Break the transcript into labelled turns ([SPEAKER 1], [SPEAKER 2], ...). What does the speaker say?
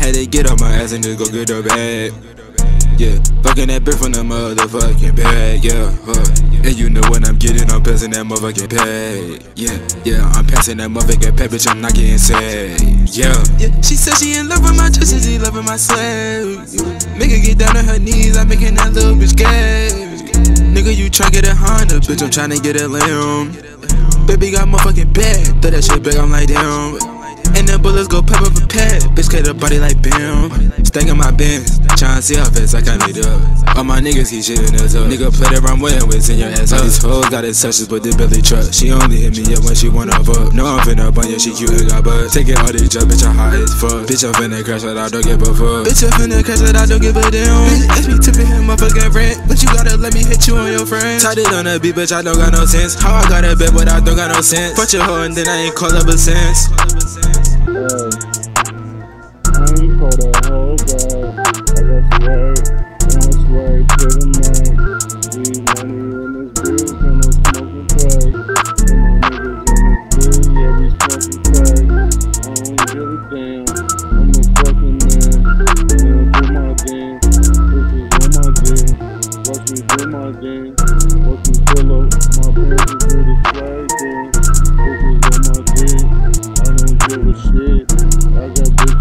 [SPEAKER 1] had to get on my ass and just go get her bag. Yeah, fucking that bitch from the motherfucking bag, yeah, and you know when I'm getting, I'm passing that motherfucking pay. Yeah, I'm passing that motherfucking pay, bitch, I'm not getting sad. Yeah, she said she in love with my dress and she loving my swag. Make her get down on her knees, I'm making that little bitch gay. Nigga, you try get a Honda, bitch, I'm tryna get a limb. Baby got motherfucking bad, throw that shit back, I'm like damn. And the bullets go pop up a pad, bitch cut her body like bam. Stacking my bins, tryna see how fast I can meet up. All my niggas keep shitting us up. Nigga play the wrong way and in your ass up. These hoes got his touches but they barely trust. She only hit me up when she wanna fuck. No, I'm finna bun ya, she cute and got butt. Taking all these drugs, bitch, I'm hot as fuck. Bitch, I'm finna crash but I don't give a fuck. Bitch, I'm finna crash but I don't give a damn. Bitch, me tipping him motherfucking rent, but you gotta let me hit you on your friends. Tied it on the beat, bitch, I don't got no sense. How I got a bet but I don't got no sense. Fuck your hoe and then I ain't call up a sense.
[SPEAKER 2] I ain't for the whole bag. I got swag, and I swag to the max. Need money in this bitch, and I'm smoking crack. And my niggas in this bitch, yeah, we smoking crack. I don't give a damn, I'm a fucking man. Man, do my dance, this is on my dick. Watch me do my dance, watch me pull up my pants and do the swag dance. This is on my dick, I don't give a shit. I got this